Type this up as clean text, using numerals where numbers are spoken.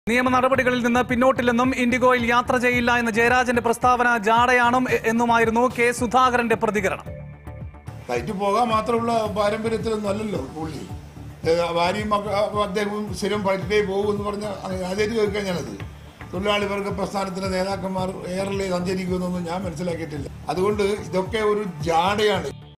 നിയമ നടപടികളിൽ നിന്ന് പിന്നോട്ടില്ലെന്നും ഇൻഡിഗോയിൽ യാത്ര ചെയ്യില്ല എന്ന ജയരാജന്റെ പ്രസ്താവന ജാടയാണും എന്നുമായിരുന്നു കെ സുധാകരന്റെ പ്രതികരണം. ഫ്ലൈറ്റ് പോകാൻ മാത്രമുള്ള പാരമ്പര്യത്തിലൊന്നും അല്ലല്ലോ പുള്ളി. ഭാര്യയും അദ്ദേഹവും സ്ഥിരം ഫ്ലൈറ്റിലേ പോകുമെന്ന് പറഞ്ഞാൽ ആദ്യമായിട്ട് കേൾക്കാൻ ഞാനത്. തൊഴിലാളി വർഗ പ്രസ്ഥാനത്തിലെ നേതാക്കന്മാർ എയറിലെ സഞ്ചരിക്കുമെന്നൊന്നും ഞാൻ മനസ്സിലാക്കിയിട്ടില്ല. അതുകൊണ്ട് ഇതൊക്കെ ഒരു ജാടയാണ്.